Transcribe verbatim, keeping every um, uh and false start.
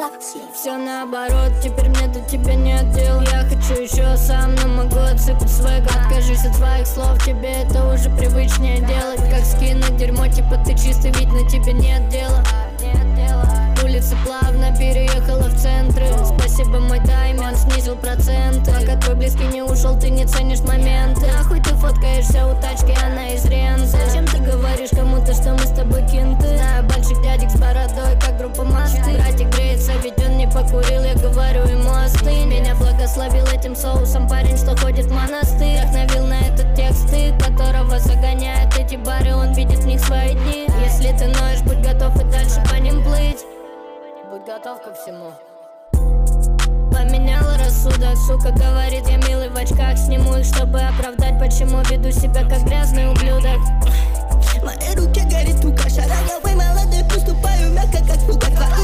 Все наоборот, теперь мне до тебя нет дел. Я хочу еще сам, но могу отсыпать свой. Откажись от своих слов, тебе это уже привычнее делать. Как скинуть дерьмо, типа ты чистый, ведь на тебе нет дела. Улица плавно переехала в центры. Спасибо, мой таймер снизил проценты. Пока твой близкий не ушел, ты не ценишь моменты. Нахуй ты фоткаешься у тачки, она из ренты. Зачем ты говоришь кому-то, что мы с тобой кенты? Знаю больших дядек с бородой, как группа мосты. Братик греется, ведь он не покурил, я говорю ему остынь. Меня благословил этим соусом парень, что ходит в монастырь. Вдохновил на этот текст ты, которого загоняют эти бары, он видит в них свои дни. Если ты ноешь, будь готов и дальше по ним плыть. Будь готов ко всему. Поменяла рассудок, сука говорит, я милый в очках. Сниму их, чтобы оправдать, почему веду себя как грязный ублюдок. В моей руке горит тука, шарага, вы молодой, поступаю мягко, как пугать.